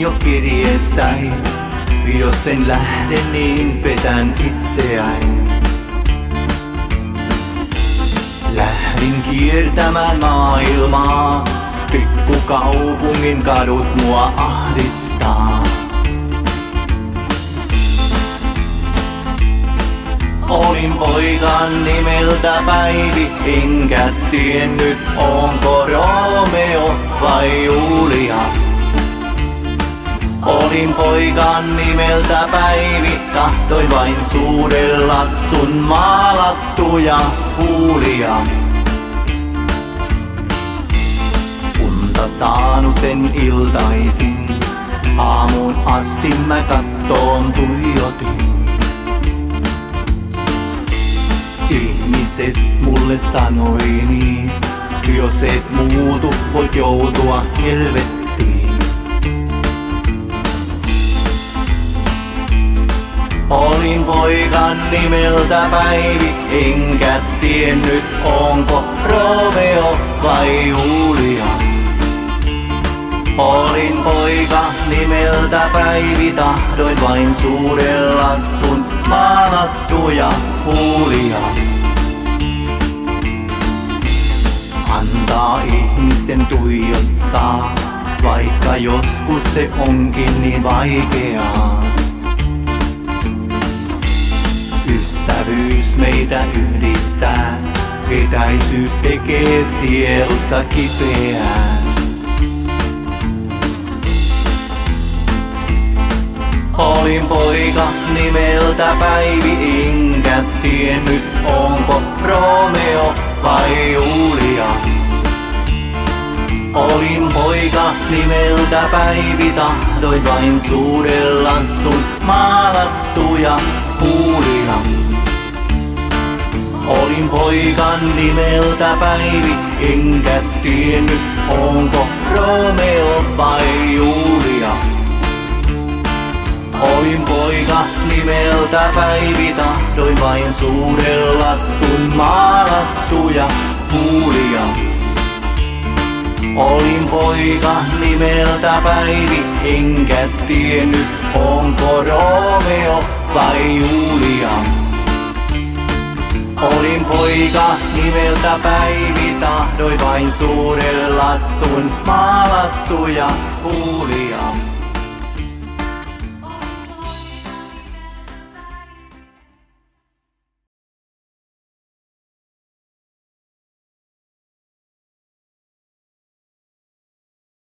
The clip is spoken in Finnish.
jo kirjeessäin. Jos en lähde, niin petän itseäin. Lähdin kiertämään maailmaa, pikkukaupungin kadut mua ahdistaa. Olin poikan nimeltä Päivi, enkä tiennyt onko Romeo vai Julia. Olin poikan nimeltä Päivi, tahtoin vain suudella sun maalattuja huulia. Unta saanuten iltaisin, aamuun asti mä kattoon tuijotin. Ihmiset mulle sanoi niin, jos et muutu, voit joutua helvettiin. Olin poikan nimeltä Päivi, enkä tiennyt onko Romeo vai Julia. Olin poika nimeltä Päivi, tahdoin vain suudella sun maalattuja huulia. Antaa ihmisten tuijottaa, vaikka joskus se onkin niin vaikeaa. Ystävyys meitä yhdistää, etäisyys tekee sielussa kipeää. Olin poika nimeltä Päivi, enkä tiennyt onko Romeo vai Julia. Olin poika nimeltä Päivi, tahdoin vain suudella sun maalattuja huulia. Olin poikan nimeltä Päivi, enkä tiennyt onko Romeo vai Julia. Olin poika nimeltä Päivi, tahdoin vain suudella sun maalattuja huulia. Olin poika nimeltä Päivi, enkä tiennyt onko Romeo vai Julia. Olin poika nimeltä Päivi, tahdoin vain suudella sun maalattuja huulia.